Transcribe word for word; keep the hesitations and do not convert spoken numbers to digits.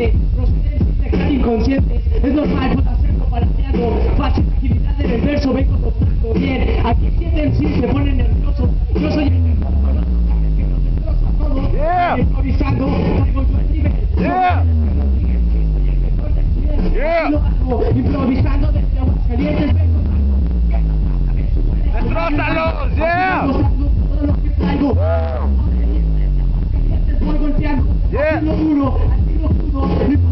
mente, procedencia de dejar inconscientes. Es normal con acento palateado, fácil agilidad en el verso, vengo tocando bien. Aquí sienten sí, se ponen nerviosos. Yo soy el Yeah. improvisando, traigo yo el nivel. Yeah. Yeah. Lo hago, improvisando desde Aguascalientes, vengo. ¡Destrózalos! ¡Yeah! Todo lo que traigo. Voy golpeando, Yeah. así lo duro, así lo duro.